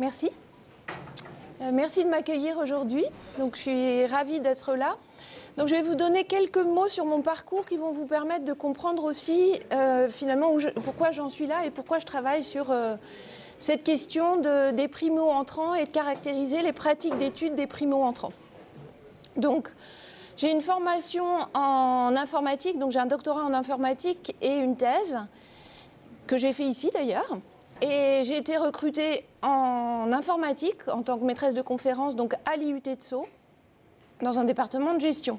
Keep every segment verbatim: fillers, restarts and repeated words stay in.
Merci. Euh, merci de m'accueillir aujourd'hui. Donc, je suis ravie d'être là. Donc, je vais vous donner quelques mots sur mon parcours qui vont vous permettre de comprendre aussi euh, finalement où je, pourquoi j'en suis là et pourquoi je travaille sur euh, cette question de, des primo-entrants et de caractériser les pratiques d'études des primo-entrants. Donc, j'ai une formation en informatique, donc j'ai un doctorat en informatique et une thèse que j'ai fait ici d'ailleurs. Et j'ai été recrutée en informatique en tant que maîtresse de conférence donc à l'I U T de Sceaux, dans un département de gestion.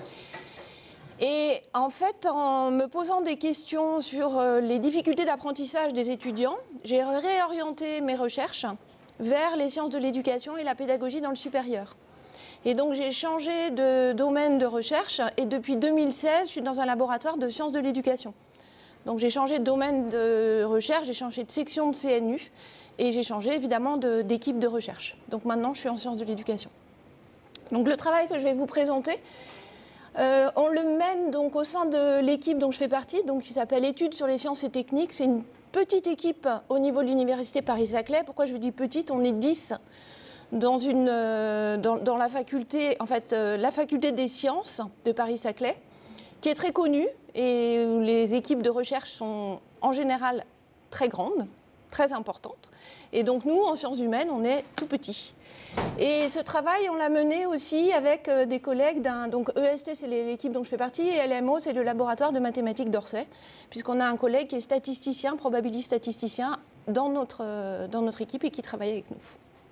Et en fait, en me posant des questions sur les difficultés d'apprentissage des étudiants, j'ai réorienté mes recherches vers les sciences de l'éducation et la pédagogie dans le supérieur. Et donc j'ai changé de domaine de recherche et depuis deux mille seize, je suis dans un laboratoire de sciences de l'éducation. Donc j'ai changé de domaine de recherche, j'ai changé de section de C N U et j'ai changé évidemment d'équipe de, de recherche. Donc maintenant je suis en sciences de l'éducation. Donc le travail que je vais vous présenter, euh, on le mène donc au sein de l'équipe dont je fais partie, donc qui s'appelle Études sur les sciences et techniques. C'est une petite équipe au niveau de l'université Paris-Saclay. Pourquoi je vous dis petite? On est dix dans, une, euh, dans, dans la faculté, en fait, euh, la faculté des sciences de Paris-Saclay, qui est très connue et où les équipes de recherche sont en général très grandes, très importantes. Et donc nous, en sciences humaines, on est tout petits. Et ce travail, on l'a mené aussi avec des collègues d'un... Donc E S T, c'est l'équipe dont je fais partie, et L M O, c'est le laboratoire de mathématiques d'Orsay, puisqu'on a un collègue qui est statisticien, probabiliste statisticien, dans notre, dans notre équipe et qui travaille avec nous.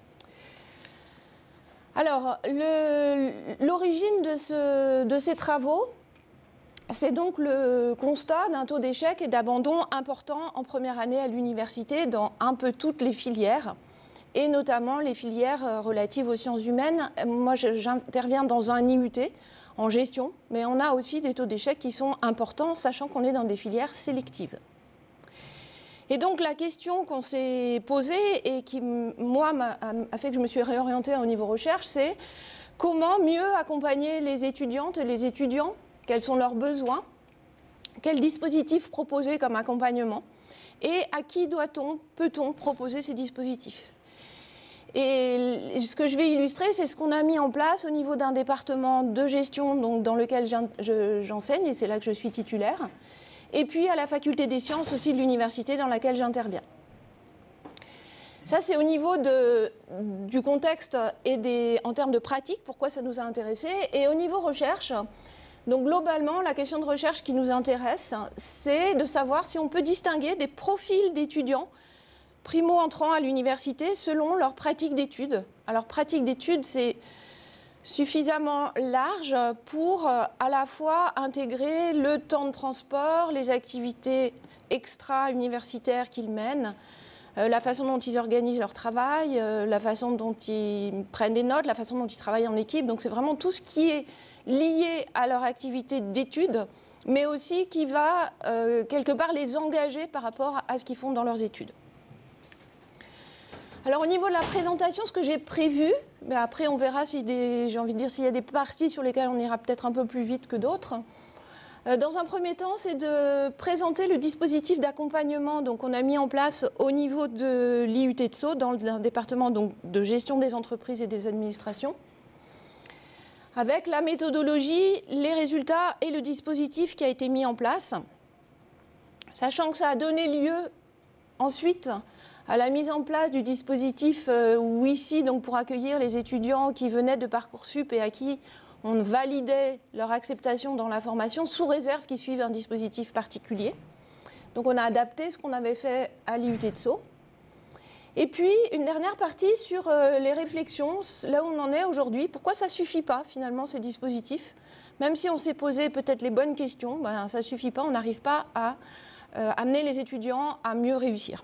Alors, l'origine de, ce, de ces travaux, c'est donc le constat d'un taux d'échec et d'abandon important en première année à l'université dans un peu toutes les filières, et notamment les filières relatives aux sciences humaines. Moi, j'interviens dans un I U T en gestion, mais on a aussi des taux d'échec qui sont importants, sachant qu'on est dans des filières sélectives. Et donc la question qu'on s'est posée et qui, moi, a fait que je me suis réorientée au niveau recherche, c'est comment mieux accompagner les étudiantes et les étudiants, quels sont leurs besoins, quels dispositifs proposer comme accompagnement et à qui doit-on, peut-on proposer ces dispositifs. Et ce que je vais illustrer, c'est ce qu'on a mis en place au niveau d'un département de gestion donc dans lequel j'enseigne, et c'est là que je suis titulaire, et puis à la faculté des sciences aussi de l'université dans laquelle j'interviens. Ça, c'est au niveau de, du contexte et des, en termes de pratique, pourquoi ça nous a intéressés. Et au niveau recherche, donc globalement, la question de recherche qui nous intéresse, c'est de savoir si on peut distinguer des profils d'étudiants primo-entrants à l'université selon leur pratique d'études. Alors, pratique d'études, c'est suffisamment large pour à la fois intégrer le temps de transport, les activités extra-universitaires qu'ils mènent, euh, la façon dont ils organisent leur travail, euh, la façon dont ils prennent des notes, la façon dont ils travaillent en équipe. Donc c'est vraiment tout ce qui est lié à leur activité d'études, mais aussi qui va euh, quelque part les engager par rapport à ce qu'ils font dans leurs études. Alors au niveau de la présentation, ce que j'ai prévu, mais après on verra si des, j'ai envie de dire s'il y a des parties sur lesquelles on ira peut-être un peu plus vite que d'autres. Euh, dans un premier temps, c'est de présenter le dispositif d'accompagnement donc on a mis en place au niveau de l'I U T de Sceaux, dans le département donc, de gestion des entreprises et des administrations, avec la méthodologie, les résultats et le dispositif qui a été mis en place, sachant que ça a donné lieu ensuite à la mise en place du dispositif euh, W I C I, donc pour accueillir les étudiants qui venaient de Parcoursup et à qui on validait leur acceptation dans la formation, sous réserve qu'ils suivent un dispositif particulier. Donc on a adapté ce qu'on avait fait à l'I U T de Sceaux. Et puis une dernière partie sur euh, les réflexions, là où on en est aujourd'hui, pourquoi ça ne suffit pas finalement ces dispositifs. Même si on s'est posé peut-être les bonnes questions, ben, ça ne suffit pas, on n'arrive pas à euh, amener les étudiants à mieux réussir.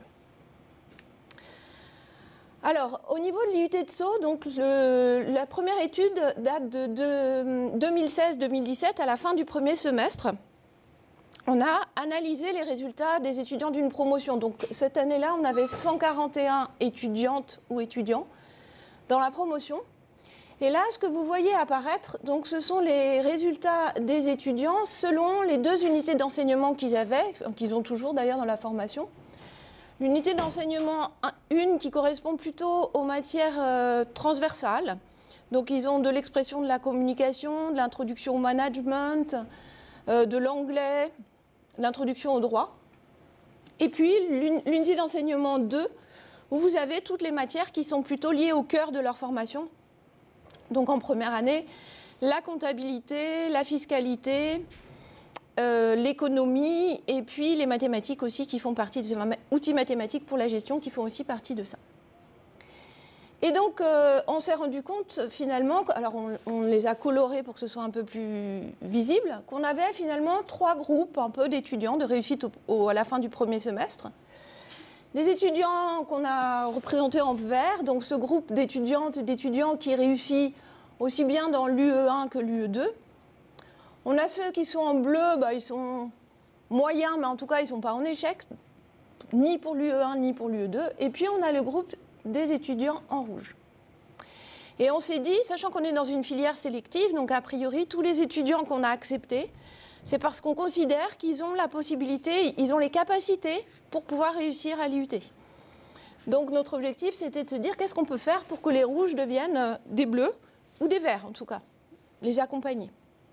Alors, au niveau de l'I U T de Sceaux, donc le, la première étude date de, de deux mille seize deux mille dix-sept, à la fin du premier semestre. On a analysé les résultats des étudiants d'une promotion. Donc, cette année-là, on avait cent quarante et un étudiantes ou étudiants dans la promotion. Et là, ce que vous voyez apparaître, donc, ce sont les résultats des étudiants selon les deux unités d'enseignement qu'ils avaient, qu'ils ont toujours d'ailleurs dans la formation. L'unité d'enseignement un qui correspond plutôt aux matières euh, transversales. Donc ils ont de l'expression de la communication, de l'introduction au management, euh, de l'anglais, l'introduction au droit. Et puis l'unité d'enseignement deux, où vous avez toutes les matières qui sont plutôt liées au cœur de leur formation. Donc en première année, la comptabilité, la fiscalité, euh, l'économie et puis les mathématiques aussi qui font partie de ces outils mathématiques pour la gestion qui font aussi partie de ça. Et donc euh, on s'est rendu compte finalement, alors on, on les a colorés pour que ce soit un peu plus visible, qu'on avait finalement trois groupes un peu d'étudiants de réussite au, au, à la fin du premier semestre. Des étudiants qu'on a représentés en vert, donc ce groupe d'étudiantes et d'étudiants qui réussit aussi bien dans l'U E un que l'U E deux. On a ceux qui sont en bleu, bah, ils sont moyens, mais en tout cas ils ne sont pas en échec, ni pour l'U E un ni pour l'U E deux. Et puis on a le groupe des étudiants en rouge. Et on s'est dit, sachant qu'on est dans une filière sélective, donc a priori tous les étudiants qu'on a acceptés, c'est parce qu'on considère qu'ils ont la possibilité, ils ont les capacités pour pouvoir réussir à l'I U T. Donc notre objectif, c'était de se dire qu'est-ce qu'on peut faire pour que les rouges deviennent des bleus, ou des verts en tout cas, les accompagner.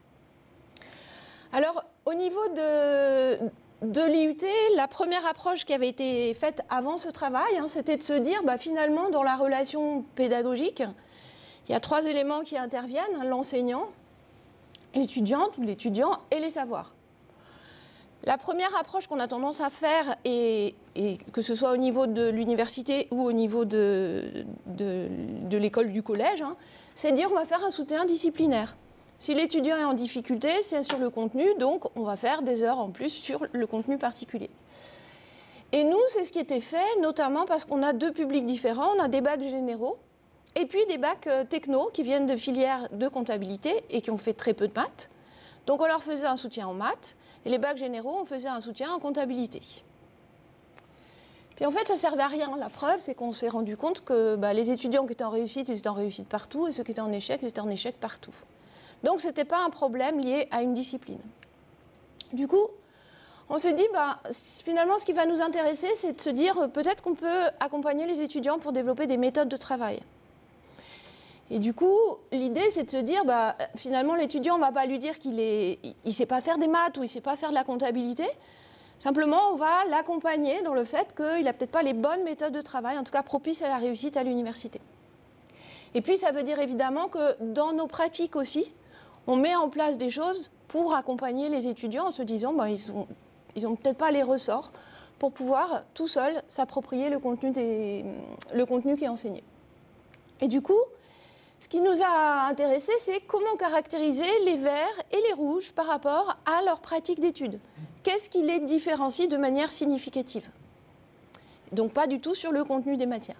Alors au niveau de, de l'I U T, la première approche qui avait été faite avant ce travail, hein, c'était de se dire bah, finalement dans la relation pédagogique, il y a trois éléments qui interviennent, hein, l'enseignant, l'étudiante ou l'étudiant et les savoirs. La première approche qu'on a tendance à faire, et, et que ce soit au niveau de l'université ou au niveau de, de, de l'école du collège, hein, c'est de dire on va faire un soutien disciplinaire. Si l'étudiant est en difficulté, c'est sur le contenu, donc on va faire des heures en plus sur le contenu particulier. Et nous, c'est ce qui était fait, notamment parce qu'on a deux publics différents, on a des bacs généraux, et puis des bacs euh, techno qui viennent de filières de comptabilité et qui ont fait très peu de maths. Donc on leur faisait un soutien en maths, et les bacs généraux, on faisait un soutien en comptabilité. Puis en fait, ça ne servait à rien. La preuve, c'est qu'on s'est rendu compte que bah, les étudiants qui étaient en réussite, ils étaient en réussite partout, et ceux qui étaient en échec, ils étaient en échec partout. Donc ce n'était pas un problème lié à une discipline. Du coup, on s'est dit, bah, finalement, ce qui va nous intéresser, c'est de se dire, peut-être qu'on peut accompagner les étudiants pour développer des méthodes de travail. Et du coup, l'idée, c'est de se dire, bah, finalement, l'étudiant, on ne va pas lui dire qu'il ne sait pas faire des maths ou il ne sait pas faire de la comptabilité. Simplement, on va l'accompagner dans le fait qu'il n'a peut-être pas les bonnes méthodes de travail, en tout cas propices à la réussite à l'université. Et puis, ça veut dire évidemment que dans nos pratiques aussi, on met en place des choses pour accompagner les étudiants en se disant, bah, ils n'ont ils ont peut-être pas les ressorts pour pouvoir tout seul s'approprier le contenu des, le contenu qui est enseigné. Et du coup, ce qui nous a intéressés, c'est comment caractériser les verts et les rouges par rapport à leur pratique d'études. Qu'est-ce qui les différencie de manière significative? Donc pas du tout sur le contenu des matières.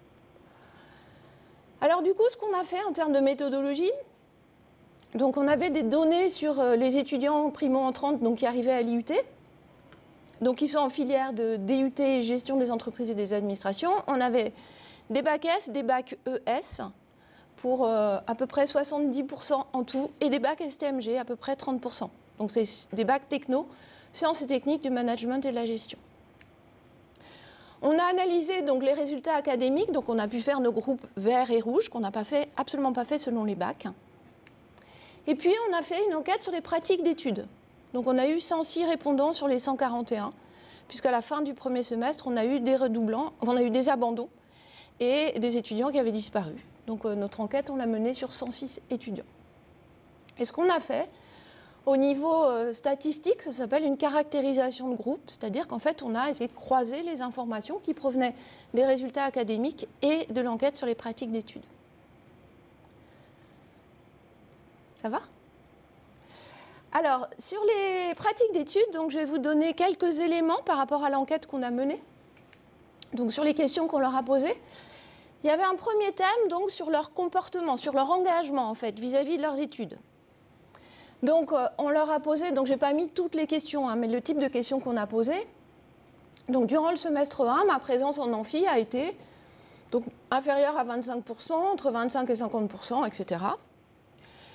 Alors du coup, ce qu'on a fait en termes de méthodologie, donc on avait des données sur les étudiants primo-entrants donc qui arrivaient à l'I U T, donc ils sont en filière de D U T, gestion des entreprises et des administrations. On avait des bacs S, des bacs E S, pour euh, à peu près soixante-dix pour cent en tout, et des bacs S T M G, à peu près trente pour cent. Donc c'est des bacs techno, sciences et techniques du management et de la gestion. On a analysé donc les résultats académiques, donc on a pu faire nos groupes verts et rouges, qu'on n'a pas fait, absolument pas fait selon les bacs. Et puis on a fait une enquête sur les pratiques d'études. Donc on a eu cent six répondants sur les cent quarante et un, puisqu'à la fin du premier semestre, on a eu des redoublants, on a eu des abandons et des étudiants qui avaient disparu. Donc euh, notre enquête, on l'a menée sur cent six étudiants. Et ce qu'on a fait, au niveau euh, statistique, ça s'appelle une caractérisation de groupe, c'est-à-dire qu'en fait, on a essayé de croiser les informations qui provenaient des résultats académiques et de l'enquête sur les pratiques d'études. Ça va ? Alors, sur les pratiques d'études, donc, je vais vous donner quelques éléments par rapport à l'enquête qu'on a menée. Donc, sur les questions qu'on leur a posées. Il y avait un premier thème donc, sur leur comportement, sur leur engagement, en fait, vis-à-vis de leurs études. Donc, euh, on leur a posé, donc je n'ai pas mis toutes les questions, hein, mais le type de questions qu'on a posées. Donc, durant le semestre un, ma présence en amphi a été donc, inférieure à vingt-cinq pour cent, entre vingt-cinq et cinquante pour cent, et cetera.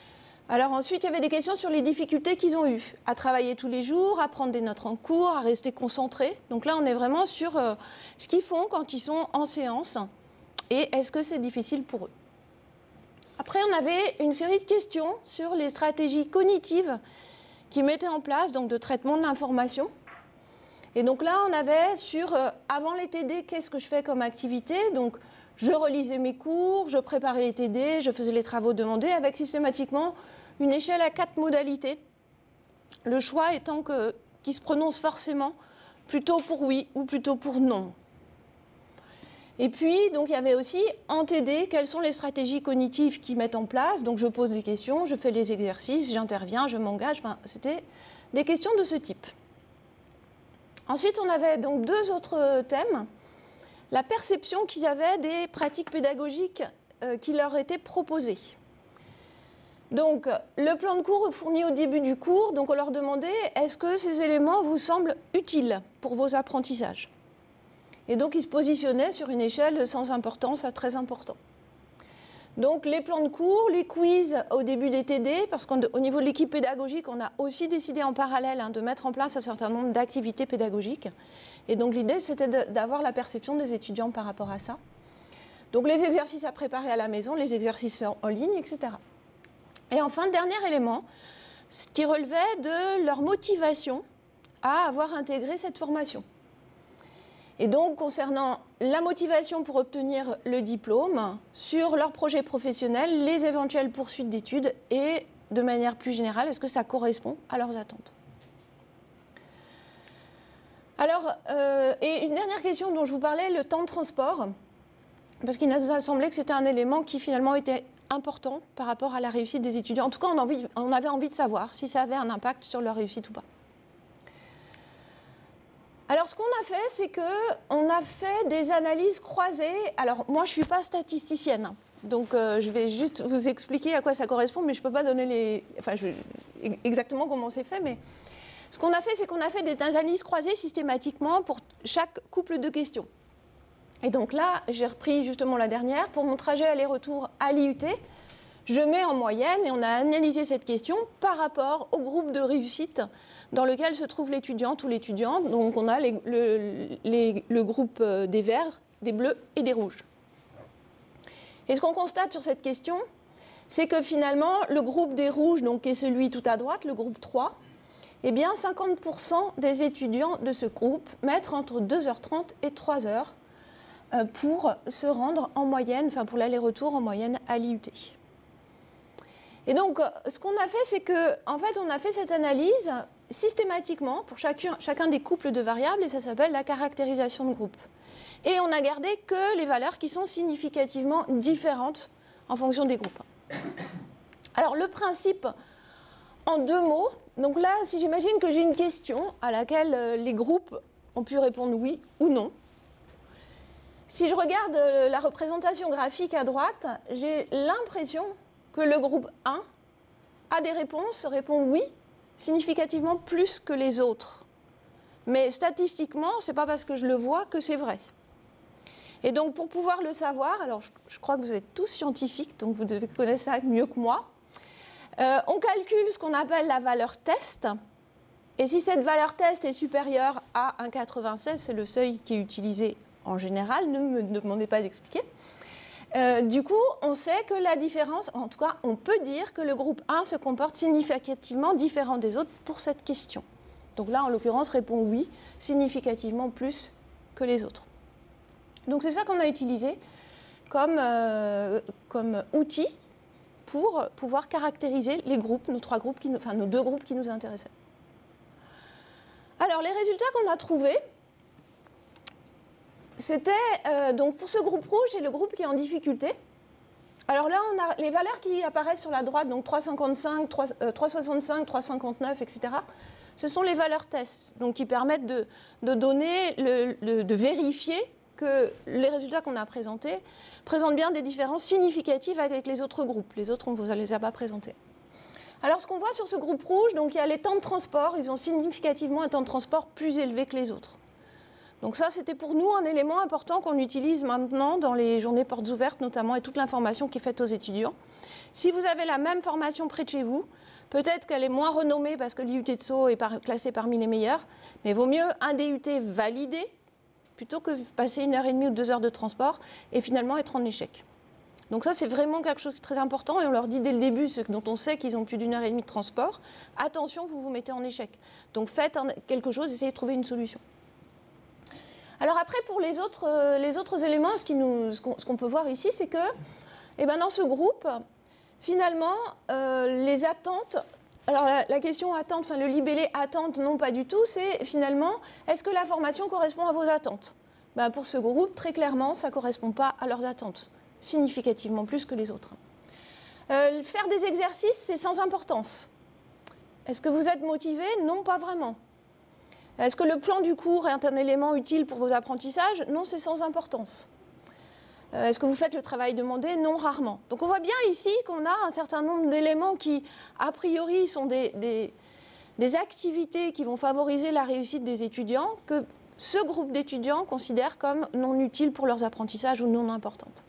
Alors ensuite, il y avait des questions sur les difficultés qu'ils ont eues, à travailler tous les jours, à prendre des notes en cours, à rester concentrés. Donc là, on est vraiment sur euh, ce qu'ils font quand ils sont en séance et est-ce que c'est difficile pour eux. Après, on avait une série de questions sur les stratégies cognitives qu'ils mettaient en place, donc de traitement de l'information. Et donc là, on avait sur, euh, avant les T D, qu'est-ce que je fais comme activité? Donc, je relisais mes cours, je préparais les T D, je faisais les travaux demandés avec systématiquement une échelle à quatre modalités. Le choix étant que, qui se prononce forcément plutôt pour oui ou plutôt pour non. Et puis, donc, il y avait aussi en T D, quelles sont les stratégies cognitives qu'ils mettent en place. Donc, je pose des questions, je fais les exercices, j'interviens, je m'engage. Enfin, c'était des questions de ce type. Ensuite, on avait donc deux autres thèmes. La perception qu'ils avaient des pratiques pédagogiques euh, qui leur étaient proposées. Donc, le plan de cours fourni au début du cours, donc on leur demandait est-ce que ces éléments vous semblent utiles pour vos apprentissages? Et donc, ils se positionnaient sur une échelle sans importance à très important. Donc, les plans de cours, les quiz au début des T D, parce qu'au niveau de l'équipe pédagogique, on a aussi décidé en parallèle hein, de mettre en place un certain nombre d'activités pédagogiques. Et donc, l'idée, c'était d'avoir la perception des étudiants par rapport à ça. Donc, les exercices à préparer à la maison, les exercices en ligne, et cetera. Et enfin, dernier élément, ce qui relevait de leur motivation à avoir intégré cette formation. Et donc, concernant la motivation pour obtenir le diplôme, sur leur projet professionnel, les éventuelles poursuites d'études et, de manière plus générale, est-ce que ça correspond à leurs attentes? Alors, euh, et une dernière question dont je vous parlais, le temps de transport, parce qu'il nous a semblé que c'était un élément qui finalement était important par rapport à la réussite des étudiants. En tout cas, on, envie, on avait envie de savoir si ça avait un impact sur leur réussite ou pas. Alors, ce qu'on a fait, c'est qu'on a fait des analyses croisées. Alors, moi, je ne suis pas statisticienne, donc euh, je vais juste vous expliquer à quoi ça correspond, mais je ne peux pas donner les... Enfin, je... exactement comment c'est fait, mais ce qu'on a fait, c'est qu'on a fait des analyses croisées systématiquement pour chaque couple de questions. Et donc là, j'ai repris justement la dernière. Pour mon trajet aller-retour à l'I U T, je mets en moyenne, et on a analysé cette question par rapport au groupe de réussite dans lequel se trouve l'étudiant ou l'étudiante. Donc on a les, le, les, le groupe des verts, des bleus et des rouges. Et ce qu'on constate sur cette question, c'est que finalement, le groupe des rouges, donc, qui est celui tout à droite, le groupe trois, eh bien cinquante pour cent des étudiants de ce groupe mettent entre deux heures trente et trois heures pour se rendre en moyenne, enfin pour l'aller-retour en moyenne à l'I U T. Et donc, ce qu'on a fait, c'est que, en fait, on a fait cette analyse systématiquement pour chacun, chacun des couples de variables, et ça s'appelle la caractérisation de groupe. Et on n'a gardé que les valeurs qui sont significativement différentes en fonction des groupes. Alors, le principe, en deux mots, donc là, si j'imagine que j'ai une question à laquelle les groupes ont pu répondre oui ou non, si je regarde la représentation graphique à droite, j'ai l'impression que le groupe un a des réponses, répond oui, significativement plus que les autres. Mais statistiquement, ce n'est pas parce que je le vois que c'est vrai. Et donc, pour pouvoir le savoir, alors je, je crois que vous êtes tous scientifiques, donc vous devez connaître ça mieux que moi, euh, on calcule ce qu'on appelle la valeur test. Et si cette valeur test est supérieure à un virgule quatre-vingt-seize, c'est le seuil qui est utilisé en général, ne me demandez pas d'expliquer. Euh, du coup, on sait que la différence, en tout cas, on peut dire que le groupe un se comporte significativement différent des autres pour cette question. Donc là, en l'occurrence, répond oui, significativement plus que les autres. Donc c'est ça qu'on a utilisé comme, euh, comme outil pour pouvoir caractériser les groupes, nos trois groupes, qui nous, enfin nos deux groupes qui nous intéressaient. Alors les résultats qu'on a trouvés, c'était, euh, donc pour ce groupe rouge, c'est le groupe qui est en difficulté. Alors là, on a les valeurs qui apparaissent sur la droite, donc trois virgule cinquante-cinq, trois virgule soixante-cinq, trois virgule cinquante-neuf, et cetera. Ce sont les valeurs tests, donc qui permettent de, de donner, le, le, de vérifier que les résultats qu'on a présentés présentent bien des différences significatives avec les autres groupes. Les autres, on ne vous les a pas présentés. Alors, ce qu'on voit sur ce groupe rouge, donc il y a les temps de transport. Ils ont significativement un temps de transport plus élevé que les autres. Donc ça, c'était pour nous un élément important qu'on utilise maintenant dans les journées portes ouvertes, notamment, et toute l'information qui est faite aux étudiants. Si vous avez la même formation près de chez vous, peut-être qu'elle est moins renommée parce que l'I U T de Sceaux est par, classé parmi les meilleurs, mais il vaut mieux un D U T validé plutôt que passer une heure et demie ou deux heures de transport et finalement être en échec. Donc ça, c'est vraiment quelque chose de très important et on leur dit dès le début, ceux dont on sait qu'ils ont plus d'une heure et demie de transport, attention, vous vous mettez en échec. Donc faites un, quelque chose, essayez de trouver une solution. Alors après, pour les autres, euh, les autres éléments, ce, qui nous, ce, qu'on, ce qu'on peut voir ici, c'est que eh ben, dans ce groupe, finalement, euh, les attentes, alors la, la question attente, enfin le libellé attente, non pas du tout, c'est finalement, est-ce que la formation correspond à vos attentes? Ben, pour ce groupe, très clairement, ça ne correspond pas à leurs attentes, significativement plus que les autres. Euh, faire des exercices, c'est sans importance. Est-ce que vous êtes motivé? Non, pas vraiment. Est-ce que le plan du cours est un élément utile pour vos apprentissages? Non, c'est sans importance. Euh, est-ce que vous faites le travail demandé? Non, rarement. Donc on voit bien ici qu'on a un certain nombre d'éléments qui, a priori, sont des, des, des activités qui vont favoriser la réussite des étudiants, que ce groupe d'étudiants considère comme non utiles pour leurs apprentissages ou non importantes.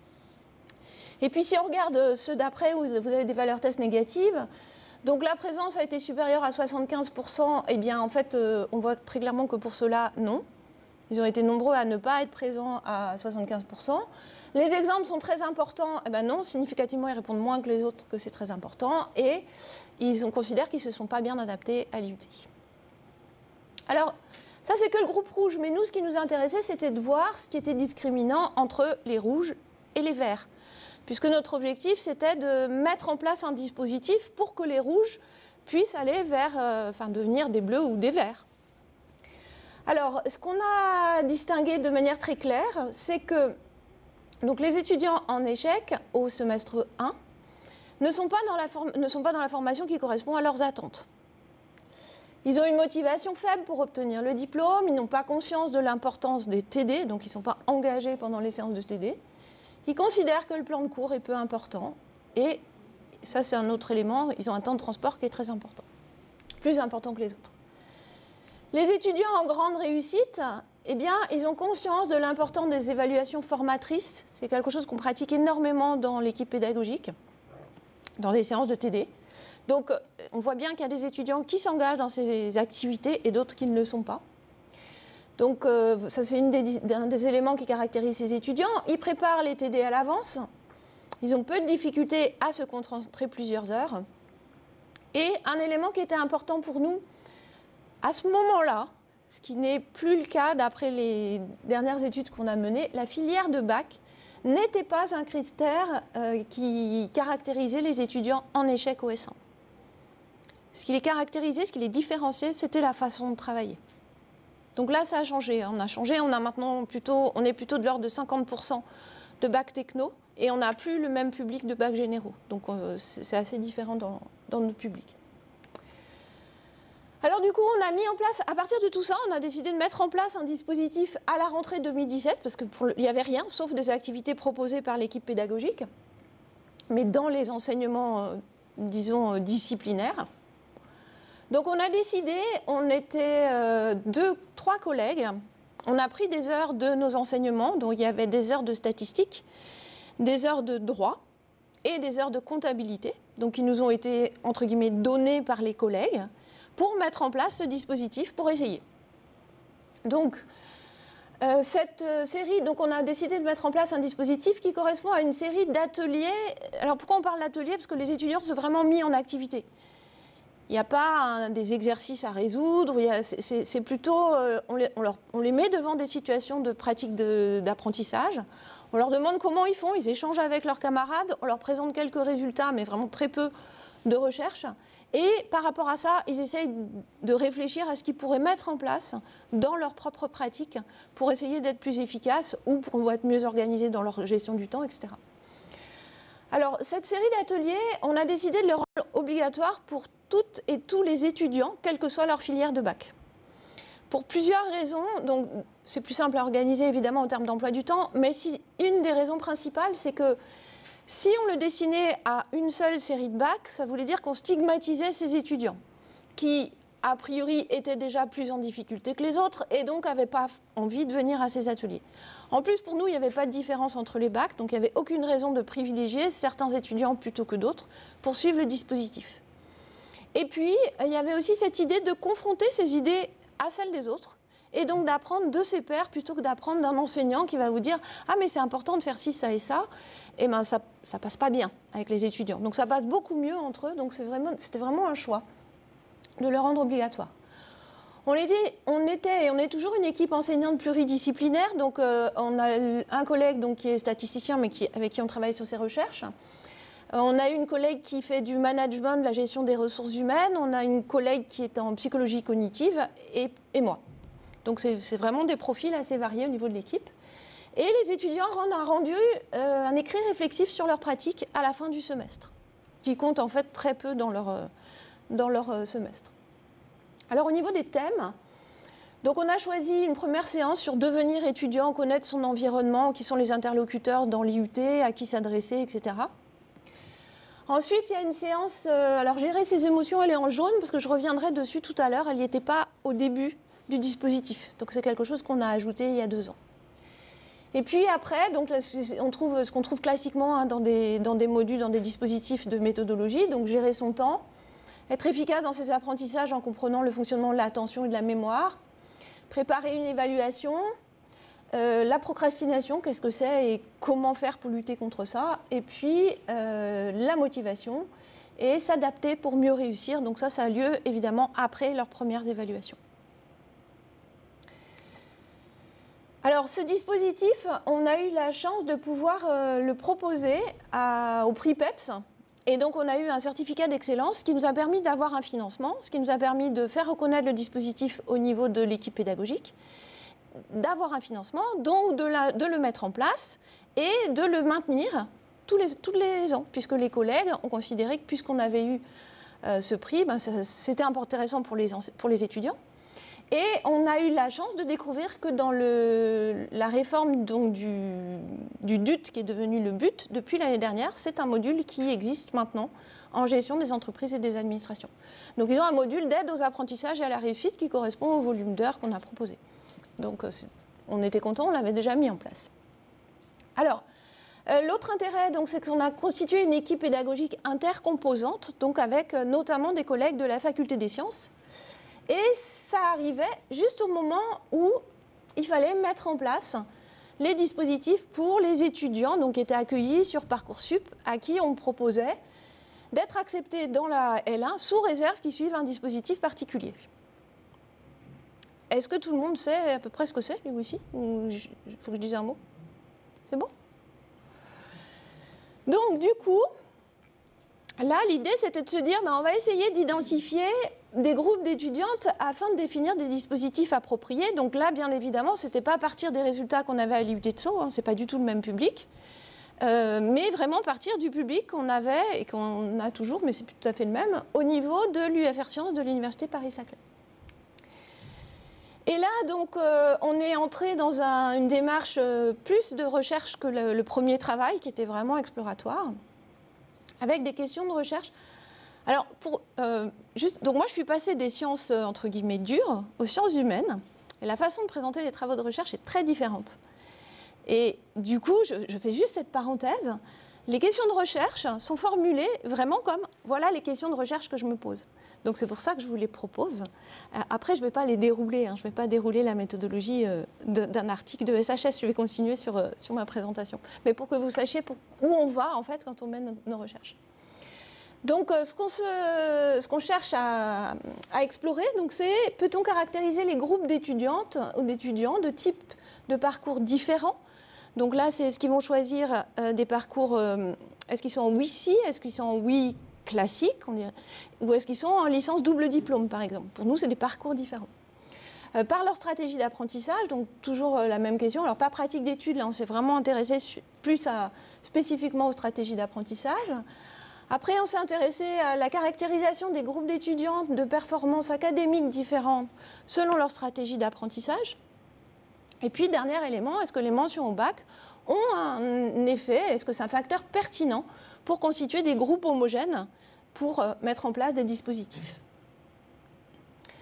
Et puis si on regarde ceux d'après où vous avez des valeurs tests négatives, donc la présence a été supérieure à soixante-quinze pour cent, eh bien en fait euh, on voit très clairement que pour ceux-là, non. Ils ont été nombreux à ne pas être présents à soixante-quinze pour cent. Les exemples sont très importants, eh bien non, significativement ils répondent moins que les autres que c'est très important, et ils ont, considèrent qu'ils ne se sont pas bien adaptés à l'I U T. Alors, ça c'est que le groupe rouge, mais nous ce qui nous intéressait c'était de voir ce qui était discriminant entre les rouges et les verts. Puisque notre objectif, c'était de mettre en place un dispositif pour que les rouges puissent aller vers, euh, enfin, devenir des bleus ou des verts. Alors, ce qu'on a distingué de manière très claire, c'est que donc, les étudiants en échec au semestre un ne sont pas dans la, form- ne sont pas dans la formation qui correspond à leurs attentes. Ils ont une motivation faible pour obtenir le diplôme, ils n'ont pas conscience de l'importance des T D, donc ils ne sont pas engagés pendant les séances de T D. Ils considèrent que le plan de cours est peu important et ça c'est un autre élément, ils ont un temps de transport qui est très important, plus important que les autres. Les étudiants en grande réussite, eh bien, ils ont conscience de l'importance des évaluations formatrices, c'est quelque chose qu'on pratique énormément dans l'équipe pédagogique, dans les séances de T D. Donc on voit bien qu'il y a des étudiants qui s'engagent dans ces activités et d'autres qui ne le sont pas. Donc euh, ça c'est une des, un des éléments qui caractérise ces étudiants. Ils préparent les T D à l'avance. Ils ont peu de difficultés à se concentrer plusieurs heures. Et un élément qui était important pour nous, à ce moment-là, ce qui n'est plus le cas d'après les dernières études qu'on a menées, la filière de bac n'était pas un critère euh, qui caractérisait les étudiants en échec au S un. Ce qui les caractérisait, ce qui les différenciait, c'était la façon de travailler. Donc là, ça a changé. On a changé. On a maintenant plutôt, on est plutôt de l'ordre de cinquante pour cent de bac techno et on n'a plus le même public de bac généraux. Donc euh, c'est assez différent dans, dans notre public. Alors du coup, on a mis en place, à partir de tout ça, on a décidé de mettre en place un dispositif à la rentrée deux mille dix-sept parce qu'il n'y avait rien, sauf des activités proposées par l'équipe pédagogique, mais dans les enseignements, euh, disons, euh, disciplinaires. Donc on a décidé, on était euh, deux, trois collègues, on a pris des heures de nos enseignements, donc il y avait des heures de statistique, des heures de droit et des heures de comptabilité, donc qui nous ont été, entre guillemets, données par les collègues pour mettre en place ce dispositif, pour essayer. Donc euh, cette euh, série, donc on a décidé de mettre en place un dispositif qui correspond à une série d'ateliers. Alors pourquoi on parle d'ateliers? Parce que les étudiants sont vraiment mis en activité. Il n'y a pas un, des exercices à résoudre, c'est plutôt, euh, on, les, on, leur, on les met devant des situations de pratique d'apprentissage. De, on leur demande comment ils font, ils échangent avec leurs camarades, on leur présente quelques résultats, mais vraiment très peu de recherche. Et par rapport à ça, ils essayent de réfléchir à ce qu'ils pourraient mettre en place dans leur propre pratique pour essayer d'être plus efficaces ou pour être mieux organisés dans leur gestion du temps, et cetera. Alors, cette série d'ateliers, on a décidé de le rendre obligatoire pour toutes et tous les étudiants, quelle que soit leur filière de bac. Pour plusieurs raisons, donc c'est plus simple à organiser évidemment en termes d'emploi du temps, mais si, une des raisons principales, c'est que si on le destinait à une seule série de bac, ça voulait dire qu'on stigmatisait ces étudiants qui a priori, étaient déjà plus en difficulté que les autres et donc n'avaient pas envie de venir à ces ateliers. En plus, pour nous, il n'y avait pas de différence entre les bacs, donc il n'y avait aucune raison de privilégier certains étudiants plutôt que d'autres pour suivre le dispositif. Et puis, il y avait aussi cette idée de confronter ces idées à celles des autres et donc d'apprendre de ses pairs plutôt que d'apprendre d'un enseignant qui va vous dire « Ah, mais c'est important de faire ci, ça et ça ». Et bien, ça ne passe pas bien avec les étudiants. Donc, ça passe beaucoup mieux entre eux. Donc, c'était vraiment, vraiment un choix de le rendre obligatoire. On était, on était et on est toujours une équipe enseignante pluridisciplinaire. Donc, euh, on a un collègue donc, qui est statisticien, mais qui, avec qui on travaille sur ses recherches. Euh, on a une collègue qui fait du management, de la gestion des ressources humaines. On a une collègue qui est en psychologie cognitive et, et moi. Donc, c'est vraiment des profils assez variés au niveau de l'équipe. Et les étudiants rendent un rendu, euh, un écrit réflexif sur leur pratique à la fin du semestre, qui compte en fait très peu dans leur, euh, dans leur euh, semestre. Alors au niveau des thèmes, donc on a choisi une première séance sur devenir étudiant, connaître son environnement, qui sont les interlocuteurs dans l'I U T, à qui s'adresser, et cetera. Ensuite, il y a une séance, euh, alors gérer ses émotions, elle est en jaune, parce que je reviendrai dessus tout à l'heure, elle n'y était pas au début du dispositif. Donc c'est quelque chose qu'on a ajouté il y a deux ans. Et puis après, donc, on trouve ce qu'on trouve classiquement hein, dans, des, dans des modules, dans des dispositifs de méthodologie, donc gérer son temps, être efficace dans ses apprentissages en comprenant le fonctionnement de l'attention et de la mémoire, préparer une évaluation, euh, la procrastination, qu'est-ce que c'est et comment faire pour lutter contre ça, et puis euh, la motivation et s'adapter pour mieux réussir. Donc ça, ça a lieu évidemment après leurs premières évaluations. Alors, ce dispositif, on a eu la chance de pouvoir euh, le proposer à, au prix P E P S. Et donc, on a eu un certificat d'excellence, ce qui nous a permis d'avoir un financement, ce qui nous a permis de faire reconnaître le dispositif au niveau de l'équipe pédagogique, d'avoir un financement, donc de, la, de le mettre en place et de le maintenir tous les, tous les ans, puisque les collègues ont considéré que puisqu'on avait eu euh, ce prix, ben, c'était intéressant pour les, pour les étudiants. Et on a eu la chance de découvrir que dans le, la réforme donc, du, du D U T, qui est devenu le B U T, depuis l'année dernière, c'est un module qui existe maintenant en gestion des entreprises et des administrations. Donc ils ont un module d'aide aux apprentissages et à la réussite qui correspond au volume d'heures qu'on a proposé. Donc on était contents, on l'avait déjà mis en place. Alors, euh, l'autre intérêt, c'est qu'on a constitué une équipe pédagogique intercomposante, donc avec euh, notamment des collègues de la faculté des sciences. Et ça arrivait juste au moment où il fallait mettre en place les dispositifs pour les étudiants donc, qui étaient accueillis sur Parcoursup, à qui on proposait d'être acceptés dans la L un sous réserve qu'ils suivent un dispositif particulier. Est-ce que tout le monde sait à peu près ce que c'est, lui aussi? Ou il faut que je dise un mot? C'est bon? Donc, du coup, là, l'idée, c'était de se dire, ben, on va essayer d'identifier des groupes d'étudiantes afin de définir des dispositifs appropriés. Donc là, bien évidemment, ce n'était pas à partir des résultats qu'on avait à l'I U T de Sceaux, hein, ce n'est pas du tout le même public, euh, mais vraiment à partir du public qu'on avait et qu'on a toujours, mais c'est tout à fait le même, au niveau de l'U F R Sciences de l'Université Paris-Saclay. Et là, donc, euh, on est entré dans un, une démarche euh, plus de recherche que le, le premier travail, qui était vraiment exploratoire, avec des questions de recherche. Alors, pour, euh, juste, donc moi, je suis passée des sciences, euh, entre guillemets, dures aux sciences humaines. Et la façon de présenter les travaux de recherche est très différente. Et du coup, je, je fais juste cette parenthèse. Les questions de recherche sont formulées vraiment comme, voilà les questions de recherche que je me pose. Donc, c'est pour ça que je vous les propose. Euh, après, je ne vais pas les dérouler. Hein, je ne vais pas dérouler la méthodologie euh, d'un article de S H S. Je vais continuer sur, euh, sur ma présentation. Mais pour que vous sachiez pour, où on va, en fait, quand on mène nos, nos recherches. Donc, euh, ce qu'on ce qu'on cherche à, à explorer, c'est peut-on caractériser les groupes d'étudiantes ou d'étudiants de type de parcours différents. Donc là, c'est ce qu'ils vont choisir euh, des parcours, euh, est-ce qu'ils sont en W I C I, est-ce qu'ils sont en W I classique, on dirait, ou est-ce qu'ils sont en licence double diplôme, par exemple. Pour nous, c'est des parcours différents. Euh, par leur stratégie d'apprentissage, donc toujours euh, la même question. Alors, pas pratique d'études, là, on s'est vraiment intéressé plus à, spécifiquement aux stratégies d'apprentissage. Après, on s'est intéressé à la caractérisation des groupes d'étudiants de performances académiques différentes selon leur stratégie d'apprentissage. Et puis, dernier élément, est-ce que les mentions au bac ont un effet, est-ce que c'est un facteur pertinent pour constituer des groupes homogènes pour euh, mettre en place des dispositifs.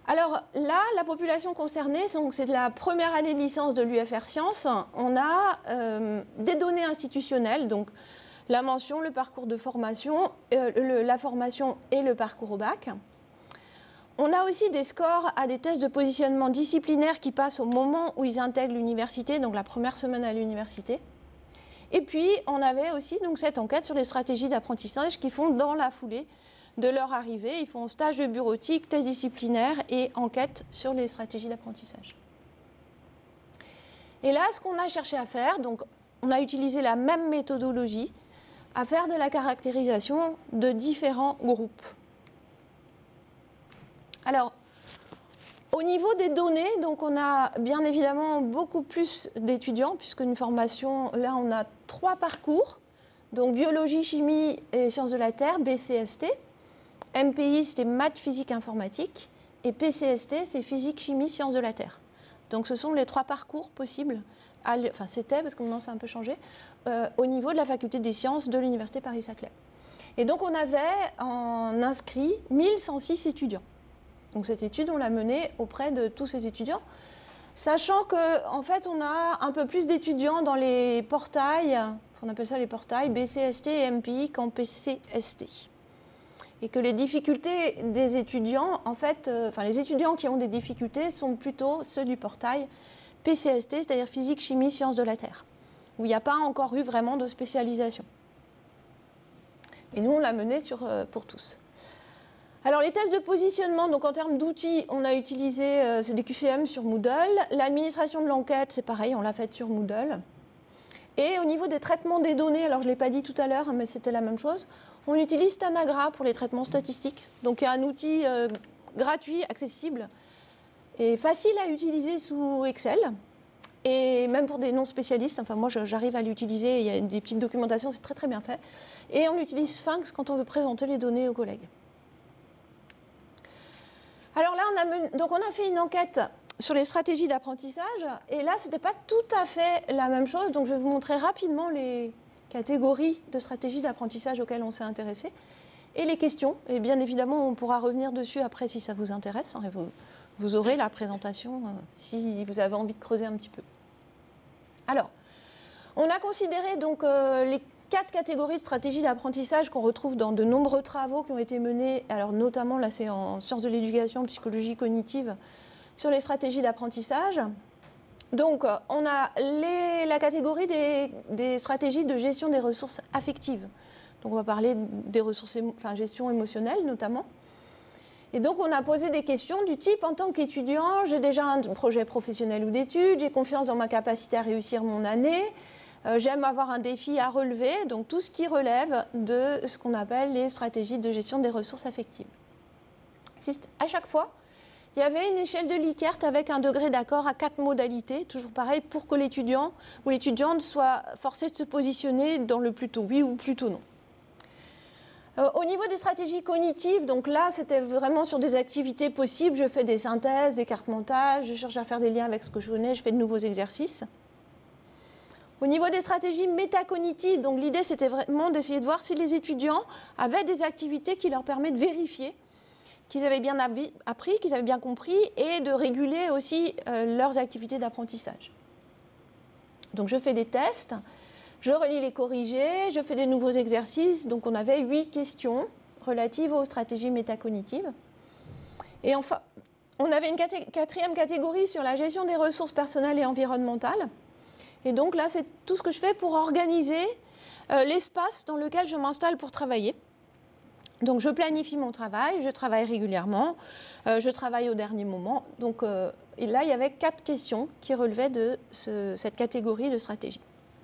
Alors là, la population concernée, c'est de la première année de licence de l'U F R Sciences. On a euh, des données institutionnelles, donc la mention, le parcours de formation, euh, le, la formation et le parcours au bac. On a aussi des scores à des tests de positionnement disciplinaire qui passent au moment où ils intègrent l'université, donc la première semaine à l'université. Et puis, on avait aussi donc, cette enquête sur les stratégies d'apprentissage qu'ils font dans la foulée de leur arrivée. Ils font stage de bureautique, thèse disciplinaire et enquête sur les stratégies d'apprentissage. Et là, ce qu'on a cherché à faire, donc, on a utilisé la même méthodologie à faire de la caractérisation de différents groupes. Alors, au niveau des données, donc on a bien évidemment beaucoup plus d'étudiants, puisque une formation, là on a trois parcours, donc biologie, chimie et sciences de la Terre, B C S T. M P I, c'était maths, physique, informatique. Et P C S T, c'est physique, chimie, sciences de la Terre. Donc ce sont les trois parcours possibles, à enfin c'était, parce que maintenant ça a un peu changé, euh, au niveau de la faculté des sciences de l'Université Paris-Saclay. Et donc on avait en inscrit mille cent six étudiants. Donc cette étude, on l'a menée auprès de tous ces étudiants, sachant qu'en en fait, on a un peu plus d'étudiants dans les portails, on appelle ça les portails, B C S T et M P I qu'en P C S T. Et que les difficultés des étudiants, en fait, euh, enfin les étudiants qui ont des difficultés sont plutôt ceux du portail P C S T, c'est-à-dire physique, chimie, sciences de la Terre, où il n'y a pas encore eu vraiment de spécialisation. Et nous, on l'a mené sur, euh, pour tous. Alors les tests de positionnement, donc en termes d'outils, on a utilisé, euh, c'est des Q C M sur Moodle. L'administration de l'enquête, c'est pareil, on l'a faite sur Moodle. Et au niveau des traitements des données, alors je ne l'ai pas dit tout à l'heure, mais c'était la même chose, on utilise Tanagra pour les traitements statistiques. Donc il y a un outil euh, gratuit, accessible et facile à utiliser sous Excel. Et même pour des non-spécialistes, enfin moi j'arrive à l'utiliser, il y a des petites documentations, c'est très très bien fait. Et on utilise Sphinx quand on veut présenter les données aux collègues. Alors là, on a, mené, donc on a fait une enquête sur les stratégies d'apprentissage, et là, ce n'était pas tout à fait la même chose, donc je vais vous montrer rapidement les catégories de stratégies d'apprentissage auxquelles on s'est intéressé, et les questions, et bien évidemment, on pourra revenir dessus après si ça vous intéresse, hein, et vous, vous aurez la présentation euh, si vous avez envie de creuser un petit peu. Alors, on a considéré donc euh, les quatre catégories de stratégies d'apprentissage qu'on retrouve dans de nombreux travaux qui ont été menés, alors notamment là c'est en sciences de l'éducation, psychologie cognitive, sur les stratégies d'apprentissage. Donc on a les, la catégorie des, des stratégies de gestion des ressources affectives. Donc on va parler des ressources, enfin gestion émotionnelle notamment. Et donc on a posé des questions du type, en tant qu'étudiant, j'ai déjà un projet professionnel ou d'études, j'ai confiance dans ma capacité à réussir mon année, Euh, j'aime avoir un défi à relever, donc tout ce qui relève de ce qu'on appelle les stratégies de gestion des ressources affectives. À chaque fois, il y avait une échelle de Likert avec un degré d'accord à quatre modalités, toujours pareil, pour que l'étudiant ou l'étudiante soit forcé de se positionner dans le plutôt oui ou plutôt non. Euh, au niveau des stratégies cognitives, donc là, c'était vraiment sur des activités possibles. Je fais des synthèses, des cartes mentales, je cherche à faire des liens avec ce que je connais, je fais de nouveaux exercices. Au niveau des stratégies métacognitives, donc l'idée c'était vraiment d'essayer de voir si les étudiants avaient des activités qui leur permettent de vérifier qu'ils avaient bien appris, qu'ils avaient bien compris, et de réguler aussi euh, leurs activités d'apprentissage. Donc je fais des tests, je relis les corrigés, je fais des nouveaux exercices, donc on avait huit questions relatives aux stratégies métacognitives. Et enfin, on avait une quatrième catégorie sur la gestion des ressources personnelles et environnementales. Et donc là, c'est tout ce que je fais pour organiser euh, l'espace dans lequel je m'installe pour travailler. Donc je planifie mon travail, je travaille régulièrement, euh, je travaille au dernier moment. Donc euh, et là, il y avait quatre questions qui relevaient de ce, cette catégorie de stratégie.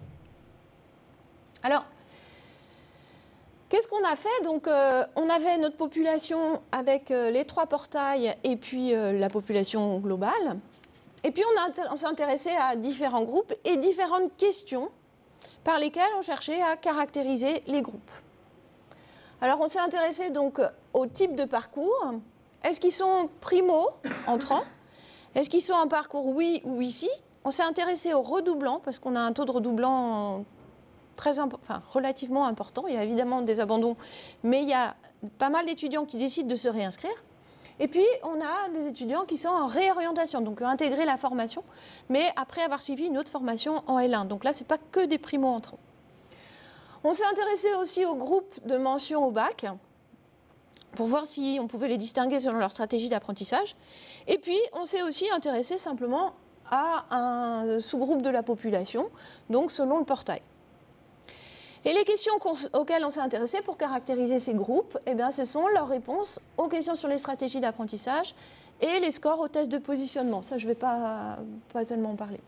Alors, qu'est-ce qu'on a fait? Donc, euh, on avait notre population avec euh, les trois portails et puis euh, la population globale. Et puis, on, on s'est intéressé à différents groupes et différentes questions par lesquelles on cherchait à caractériser les groupes. Alors, on s'est intéressé donc au type de parcours. Est-ce qu'ils sont primo, entrants? Est-ce qu'ils sont en parcours oui ou ici? On s'est intéressé aux redoublants parce qu'on a un taux de redoublant très impo- enfin, relativement important. Il y a évidemment des abandons, mais il y a pas mal d'étudiants qui décident de se réinscrire. Et puis, on a des étudiants qui sont en réorientation, donc ont intégré la formation, mais après avoir suivi une autre formation en L un. Donc là, ce n'est pas que des primo-entrants. On s'est intéressé aussi au groupe de mention au bac, pour voir si on pouvait les distinguer selon leur stratégie d'apprentissage. Et puis, on s'est aussi intéressé simplement à un sous-groupe de la population, donc selon le portail. Et les questions auxquelles on s'est intéressé pour caractériser ces groupes, eh bien, ce sont leurs réponses aux questions sur les stratégies d'apprentissage et les scores aux tests de positionnement. Ça, je ne vais pas, pas tellement en parler.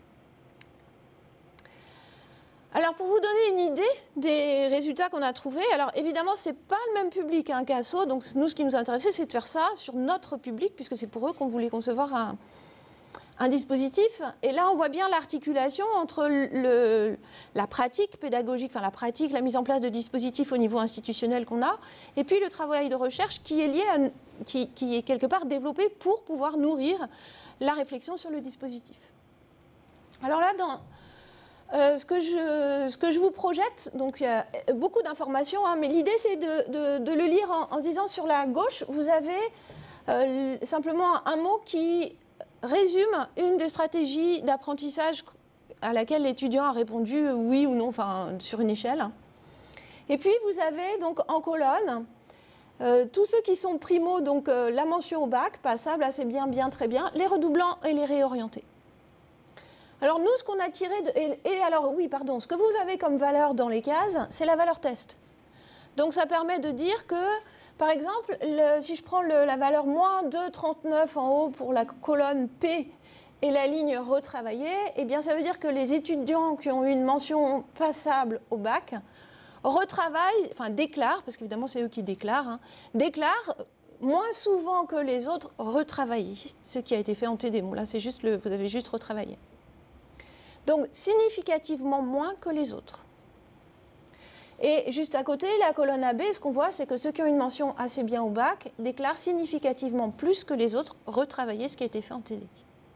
Alors, pour vous donner une idée des résultats qu'on a trouvés, alors évidemment, ce n'est pas le même public hein, qu'A S O, donc nous, ce qui nous intéressait, c'est de faire ça sur notre public, puisque c'est pour eux qu'on voulait concevoir un, un dispositif. Et là, on voit bien l'articulation entre le, la pratique pédagogique, enfin la pratique, la mise en place de dispositifs au niveau institutionnel qu'on a, et puis le travail de recherche qui est lié à, qui, qui est quelque part développé pour pouvoir nourrir la réflexion sur le dispositif. Alors là, dans... Euh, ce, que je, ce que je vous projette, donc il y a beaucoup d'informations, hein, mais l'idée c'est de, de, de le lire en, en se disant sur la gauche, vous avez euh, simplement un mot qui résume une des stratégies d'apprentissage à laquelle l'étudiant a répondu oui ou non, enfin sur une échelle. Et puis vous avez donc en colonne euh, tous ceux qui sont primo, donc euh, la mention au bac, passable, assez bien, bien, très bien, les redoublants et les réorientés. Alors nous, ce qu'on a tiré, de, et, et alors oui, pardon, ce que vous avez comme valeur dans les cases, c'est la valeur test. Donc ça permet de dire que, par exemple, le, si je prends le, la valeur moins deux virgule trente-neuf en haut pour la colonne P et la ligne retravaillée, eh bien ça veut dire que les étudiants qui ont eu une mention passable au bac retravaillent, enfin déclarent, parce qu'évidemment c'est eux qui déclarent, hein, déclarent moins souvent que les autres retravailler, ce qui a été fait en T D. Bon là c'est juste le, vous avez juste retravaillé. Donc, significativement moins que les autres. Et juste à côté, la colonne A B, ce qu'on voit, c'est que ceux qui ont une mention assez bien au bac déclarent significativement plus que les autres retravailler ce qui a été fait en T D.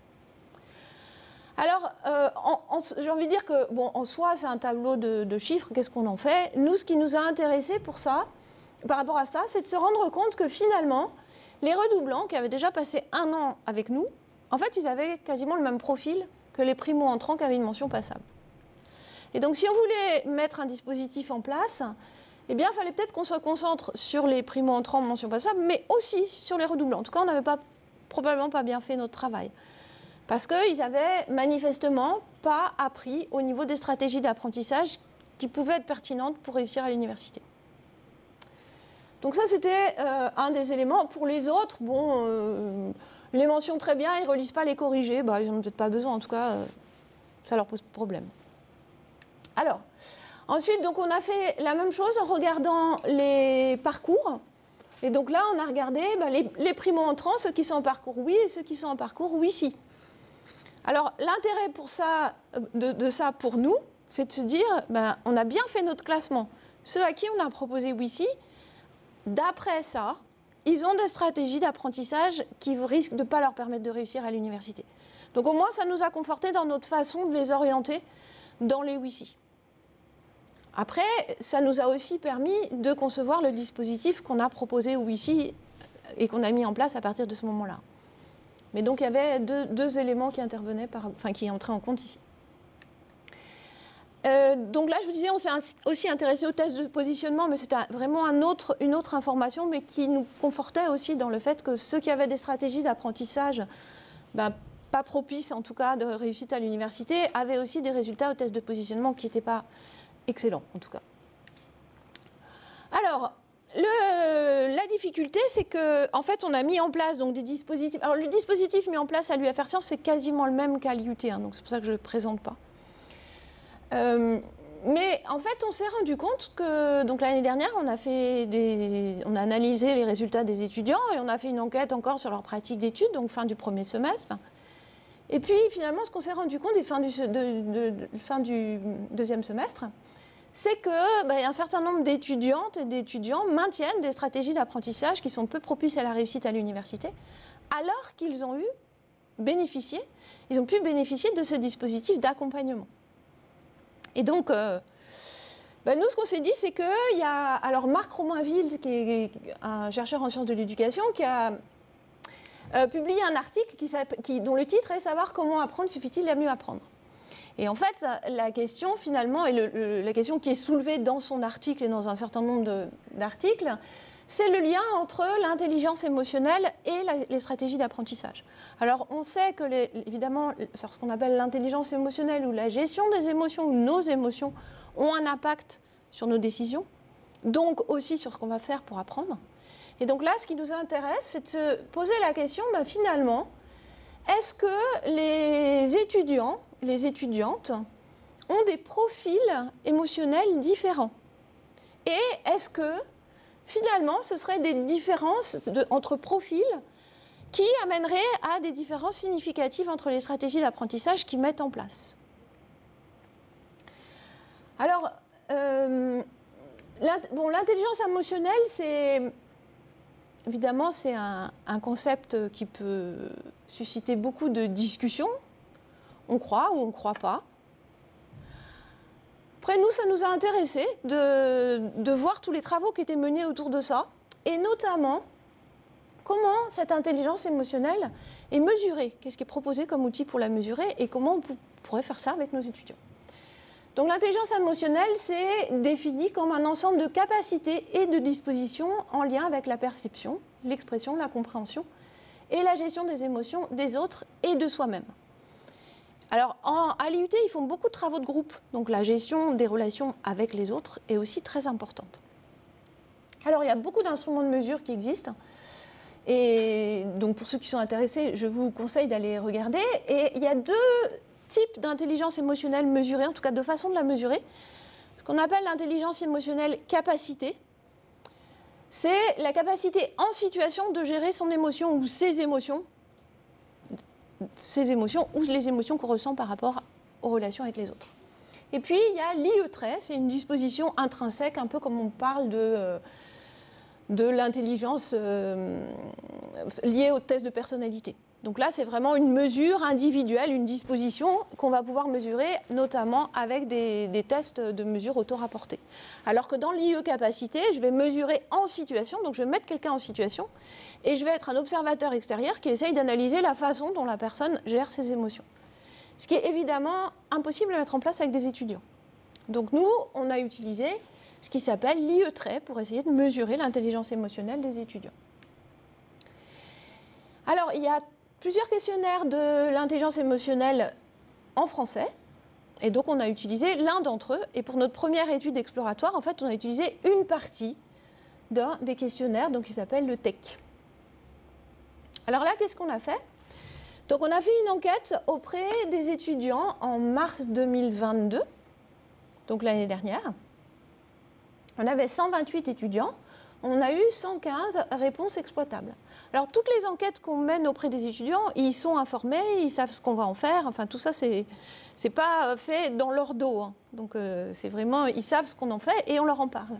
Alors, euh, j'ai envie de dire que, bon, en soi, c'est un tableau de, de chiffres, qu'est-ce qu'on en fait? Nous, ce qui nous a intéressés pour ça, par rapport à ça, c'est de se rendre compte que finalement, les redoublants, qui avaient déjà passé un an avec nous, en fait, ils avaient quasiment le même profil que les primo-entrants qui avaient une mention passable. Et donc, si on voulait mettre un dispositif en place, eh bien, il fallait peut-être qu'on se concentre sur les primo-entrants mention passable, mais aussi sur les redoublants. En tout cas, on n'avait pas, probablement pas bien fait notre travail. Parce qu'ils n'avaient manifestement pas appris au niveau des stratégies d'apprentissage qui pouvaient être pertinentes pour réussir à l'université. Donc ça, c'était euh, un des éléments. Pour les autres, bon... Euh, les mentions très bien, ils ne relisent pas les corrigés, bah, ils n'en ont peut-être pas besoin, en tout cas, euh, ça leur pose problème. Alors, ensuite, donc, on a fait la même chose en regardant les parcours. Et donc là, on a regardé bah, les, les primo-entrants, ceux qui sont en parcours oui et ceux qui sont en parcours oui-si. Alors, l'intérêt pour ça, de, de ça pour nous, c'est de se dire, bah, on a bien fait notre classement. Ceux à qui on a proposé oui-si, d'après ça, ils ont des stratégies d'apprentissage qui risquent de ne pas leur permettre de réussir à l'université. Donc au moins, ça nous a conforté dans notre façon de les orienter dans les oui-si. Après, ça nous a aussi permis de concevoir le dispositif qu'on a proposé au oui-si et qu'on a mis en place à partir de ce moment-là. Mais donc il y avait deux, deux éléments qui intervenaient, par, enfin qui entraient en compte ici. Euh, donc là, je vous disais, on s'est aussi intéressé au test de positionnement, mais c'était vraiment un autre, une autre information, mais qui nous confortait aussi dans le fait que ceux qui avaient des stratégies d'apprentissage, ben, pas propices en tout cas de réussite à l'université, avaient aussi des résultats au test de positionnement qui n'étaient pas excellents en tout cas. Alors, le, la difficulté, c'est que en fait, on a mis en place donc, des dispositifs. Alors, le dispositif mis en place à l'U F R Sciences, c'est quasiment le même qu'à l'I U T, hein, donc c'est pour ça que je ne le présente pas. Euh, mais en fait, on s'est rendu compte que donc l'année dernière, on a fait des, on a analysé les résultats des étudiants et on a fait une enquête encore sur leur pratique d'études, donc fin du premier semestre. Et puis finalement, ce qu'on s'est rendu compte, et fin du, de, de, de, fin du deuxième semestre, c'est que bah, un certain nombre d'étudiantes et d'étudiants maintiennent des stratégies d'apprentissage qui sont peu propices à la réussite à l'université, alors qu'ils ont eu bénéficié, ils ont pu bénéficier de ce dispositif d'accompagnement. Et donc, euh, ben nous, ce qu'on s'est dit, c'est qu'il y a... Alors, Marc Romainville, qui est un chercheur en sciences de l'éducation, qui a euh, publié un article qui, qui, dont le titre est « Savoir comment apprendre suffit-il à mieux apprendre ». Et en fait, la question finalement, et le, le, la question qui est soulevée dans son article et dans un certain nombre d'articles, c'est le lien entre l'intelligence émotionnelle et la, les stratégies d'apprentissage. Alors, on sait que, les, évidemment, faire ce qu'on appelle l'intelligence émotionnelle ou la gestion des émotions ou nos émotions ont un impact sur nos décisions, donc aussi sur ce qu'on va faire pour apprendre. Et donc là, ce qui nous intéresse, c'est de se poser la question, ben, finalement, est-ce que les étudiants, les étudiantes ont des profils émotionnels différents? Et est-ce que, finalement, ce seraient des différences de, entre profils qui amèneraient à des différences significatives entre les stratégies d'apprentissage qu'ils mettent en place? Alors, euh, bon, l'intelligence émotionnelle, c'est... Évidemment, c'est un, un concept qui peut susciter beaucoup de discussions. On croit ou on ne croit pas. Après, nous, ça nous a intéressés de, de voir tous les travaux qui étaient menés autour de ça, et notamment comment cette intelligence émotionnelle est mesurée, qu'est-ce qui est proposé comme outil pour la mesurer, et comment on pourrait faire ça avec nos étudiants. Donc l'intelligence émotionnelle, c'est défini comme un ensemble de capacités et de dispositions en lien avec la perception, l'expression, la compréhension et la gestion des émotions des autres et de soi-même. Alors en, à l'I U T, ils font beaucoup de travaux de groupe, donc la gestion des relations avec les autres est aussi très importante. Alors il y a beaucoup d'instruments de mesure qui existent, et donc pour ceux qui sont intéressés, je vous conseille d'aller regarder. Et il y a deux type d'intelligence émotionnelle mesurée, en tout cas de façon de la mesurer. Ce qu'on appelle l'intelligence émotionnelle capacité, c'est la capacité en situation de gérer son émotion ou ses émotions, ses émotions ou les émotions qu'on ressent par rapport aux relations avec les autres. Et puis il y a l'I E trait, c'est une disposition intrinsèque, un peu comme on parle de, de l'intelligence euh, liée au test de personnalité. Donc là, c'est vraiment une mesure individuelle, une disposition qu'on va pouvoir mesurer, notamment avec des, des tests de mesure auto-rapportés. Alors que dans l'I E capacité, je vais mesurer en situation, donc je vais mettre quelqu'un en situation, et je vais être un observateur extérieur qui essaye d'analyser la façon dont la personne gère ses émotions. Ce qui est évidemment impossible à mettre en place avec des étudiants. Donc nous, on a utilisé ce qui s'appelle l'I E trait pour essayer de mesurer l'intelligence émotionnelle des étudiants. Alors, il y a plusieurs questionnaires de l'intelligence émotionnelle en français, et donc on a utilisé l'un d'entre eux, et pour notre première étude exploratoire, en fait, on a utilisé une partie d'un des questionnaires, donc qui s'appelle le T E C. Alors là, qu'est-ce qu'on a fait? Donc on a fait une enquête auprès des étudiants en mars deux mille vingt-deux, donc l'année dernière. On avait cent vingt-huit étudiants. On a eu cent quinze réponses exploitables. Alors, toutes les enquêtes qu'on mène auprès des étudiants, ils sont informés, ils savent ce qu'on va en faire. Enfin, tout ça, c'est c'est pas fait dans leur dos. Hein. Donc, euh, c'est vraiment, ils savent ce qu'on en fait et on leur en parle.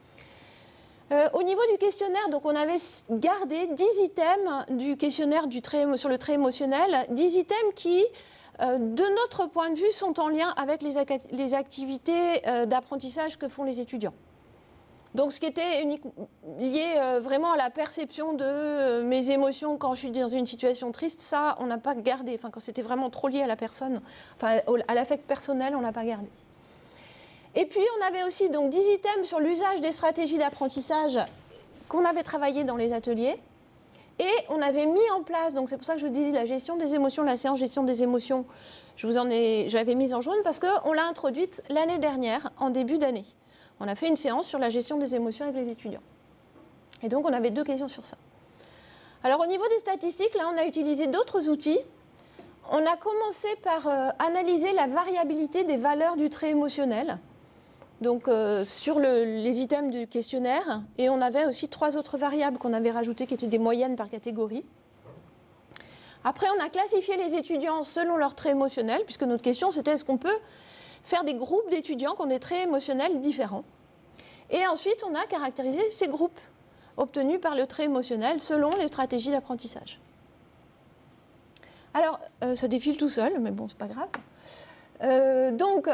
Euh, au niveau du questionnaire, donc, on avait gardé dix items du questionnaire du trait, sur le trait émotionnel, dix items qui, euh, de notre point de vue, sont en lien avec les, les activités euh, d'apprentissage que font les étudiants. Donc, ce qui était unique, lié euh, vraiment à la perception de euh, mes émotions quand je suis dans une situation triste, ça, on n'a pas gardé. Enfin, quand c'était vraiment trop lié à la personne, enfin, à l'affect personnel, on n'a pas gardé. Et puis, on avait aussi donc, dix items sur l'usage des stratégies d'apprentissage qu'on avait travaillé dans les ateliers. Et on avait mis en place, donc c'est pour ça que je vous dis la gestion des émotions, la séance gestion des émotions, je vous en ai, je l'avais mise en jaune parce qu'on l'a introduite l'année dernière, en début d'année. On a fait une séance sur la gestion des émotions avec les étudiants. Et donc, on avait deux questions sur ça. Alors, au niveau des statistiques, là, on a utilisé d'autres outils. On a commencé par euh, analyser la variabilité des valeurs du trait émotionnel, donc euh, sur le, les items du questionnaire. Et on avait aussi trois autres variables qu'on avait rajoutées, qui étaient des moyennes par catégorie. Après, on a classifié les étudiants selon leur trait émotionnel, puisque notre question, c'était est-ce qu'on peut faire des groupes d'étudiants qui ont des traits émotionnels différents. Et ensuite, on a caractérisé ces groupes obtenus par le trait émotionnel selon les stratégies d'apprentissage. Alors, euh, ça défile tout seul, mais bon, c'est pas grave. Euh, donc,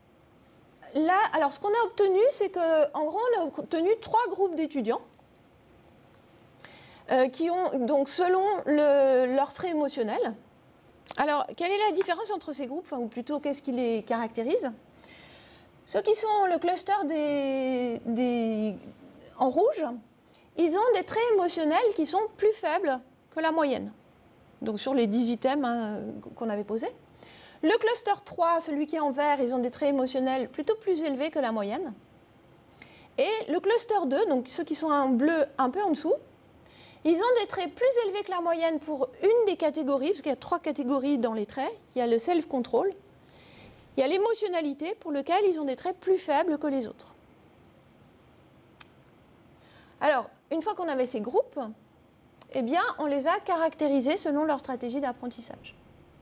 là, alors ce qu'on a obtenu, c'est qu'en gros, on a obtenu trois groupes d'étudiants euh, qui ont, donc, selon le, leur trait émotionnel. Alors, quelle est la différence entre ces groupes, enfin, ou plutôt qu'est-ce qui les caractérise? Ceux qui sont le cluster des, des, en rouge, ils ont des traits émotionnels qui sont plus faibles que la moyenne. Donc sur les dix items hein, qu'on avait posés. Le cluster trois, celui qui est en vert, ils ont des traits émotionnels plutôt plus élevés que la moyenne. Et le cluster deux, donc ceux qui sont en bleu un peu en dessous, ils ont des traits plus élevés que la moyenne pour une des catégories, parce qu'il y a trois catégories dans les traits. Il y a le self-control, il y a l'émotionnalité, pour lequel ils ont des traits plus faibles que les autres. Alors, une fois qu'on avait ces groupes, eh bien, on les a caractérisés selon leur stratégie d'apprentissage.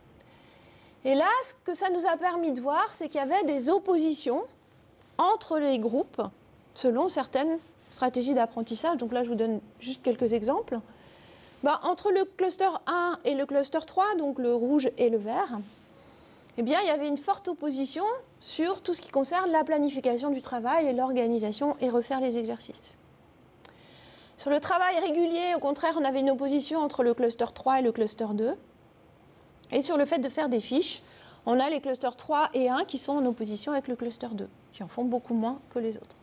Et là, ce que ça nous a permis de voir, c'est qu'il y avait des oppositions entre les groupes selon certaines stratégies d'apprentissage. Donc là, je vous donne juste quelques exemples. Ben, entre le cluster un et le cluster trois, donc le rouge et le vert, eh bien, il y avait une forte opposition sur tout ce qui concerne la planification du travail et l'organisation et refaire les exercices. Sur le travail régulier, au contraire, on avait une opposition entre le cluster trois et le cluster deux. Et sur le fait de faire des fiches, on a les clusters trois et un qui sont en opposition avec le cluster deux, qui en font beaucoup moins que les autres.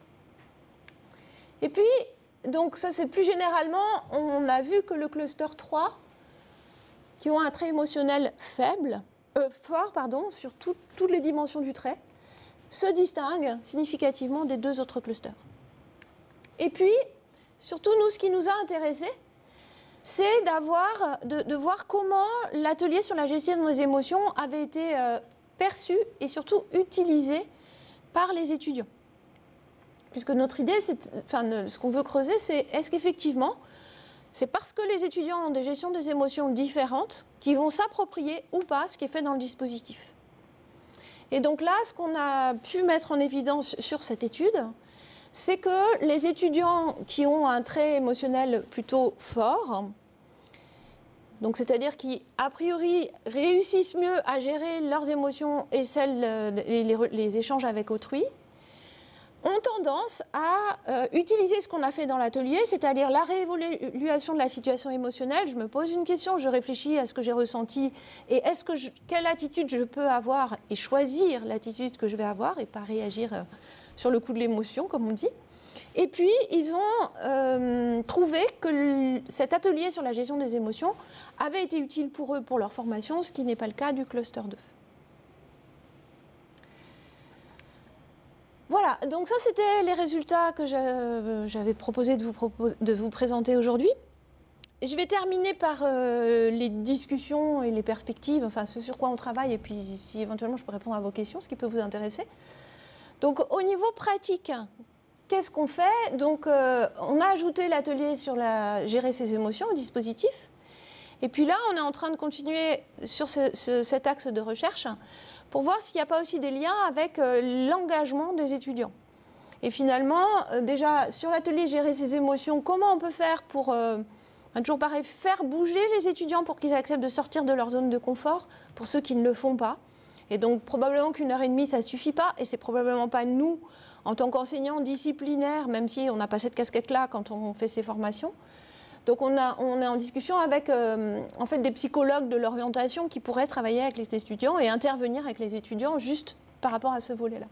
Et puis, donc ça c'est plus généralement, on a vu que le cluster trois, qui ont un trait émotionnel faible, euh, fort pardon, sur tout, toutes les dimensions du trait, se distinguent significativement des deux autres clusters. Et puis, surtout nous, ce qui nous a intéressés, c'est d'avoir, de, de voir comment l'atelier sur la gestion des émotions avait été euh, perçu et surtout utilisé par les étudiants. Puisque notre idée, c'est, enfin, ce qu'on veut creuser, c'est est-ce qu'effectivement, c'est parce que les étudiants ont des gestions des émotions différentes qu'ils vont s'approprier ou pas ce qui est fait dans le dispositif. Et donc là, ce qu'on a pu mettre en évidence sur cette étude, c'est que les étudiants qui ont un trait émotionnel plutôt fort, donc c'est-à-dire qui, a priori, réussissent mieux à gérer leurs émotions et celles, les, les, les échanges avec autrui, ont tendance à euh, utiliser ce qu'on a fait dans l'atelier, c'est-à-dire la réévaluation de la situation émotionnelle. Je me pose une question, je réfléchis à ce que j'ai ressenti et est-ce que je, quelle attitude je peux avoir et choisir l'attitude que je vais avoir et pas réagir euh, sur le coup de l'émotion, comme on dit. Et puis, ils ont euh, trouvé que le, cet atelier sur la gestion des émotions avait été utile pour eux, pour leur formation, ce qui n'est pas le cas du cluster deux. Voilà, donc ça c'était les résultats que j'avais proposé de vous, propos de vous présenter aujourd'hui. Je vais terminer par euh, les discussions et les perspectives, enfin ce sur quoi on travaille, et puis si éventuellement je peux répondre à vos questions, ce qui peut vous intéresser. Donc au niveau pratique, qu'est-ce qu'on fait? Donc euh, on a ajouté l'atelier sur la gérer ses émotions au dispositif. Et puis là, on est en train de continuer sur ce, ce, cet axe de recherche pour voir s'il n'y a pas aussi des liens avec euh, l'engagement des étudiants. Et finalement, euh, déjà, sur l'atelier Gérer ses émotions, comment on peut faire pour, euh, toujours pareil, faire bouger les étudiants pour qu'ils acceptent de sortir de leur zone de confort, pour ceux qui ne le font pas. Et donc, probablement qu'une heure et demie, ça ne suffit pas, et c'est probablement pas nous, en tant qu'enseignants disciplinaires, même si on n'a pas cette casquette-là quand on fait ces formations. Donc on, a, on est en discussion avec euh, en fait, des psychologues de l'orientation qui pourraient travailler avec les étudiants et intervenir avec les étudiants juste par rapport à ce volet-là.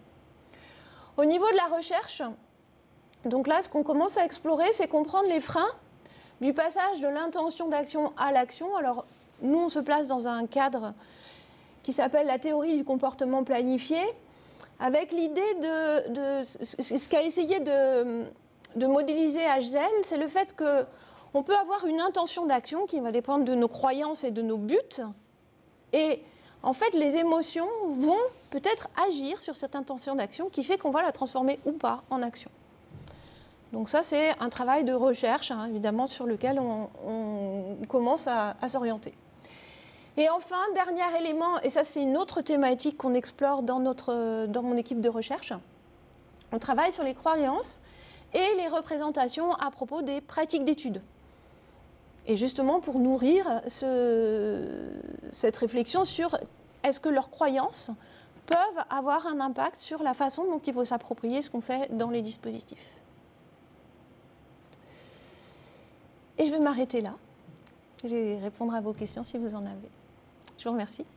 Au niveau de la recherche, donc là, ce qu'on commence à explorer, c'est comprendre les freins du passage de l'intention d'action à l'action. Alors, nous, on se place dans un cadre qui s'appelle la théorie du comportement planifié, avec l'idée de, de ce qu'a essayé de, de modéliser Ashzen, c'est le fait que on peut avoir une intention d'action qui va dépendre de nos croyances et de nos buts. Et en fait, les émotions vont peut-être agir sur cette intention d'action qui fait qu'on va la transformer ou pas en action. Donc ça, c'est un travail de recherche, hein, évidemment, sur lequel on, on commence à, à s'orienter. Et enfin, dernier élément, et ça c'est une autre thématique qu'on explore dans, notre, dans mon équipe de recherche, on travaille sur les croyances et les représentations à propos des pratiques d'études. Et justement pour nourrir ce, cette réflexion sur est-ce que leurs croyances peuvent avoir un impact sur la façon dont il faut s'approprier ce qu'on fait dans les dispositifs. Et je vais m'arrêter là. Je vais répondre à vos questions si vous en avez. Je vous remercie.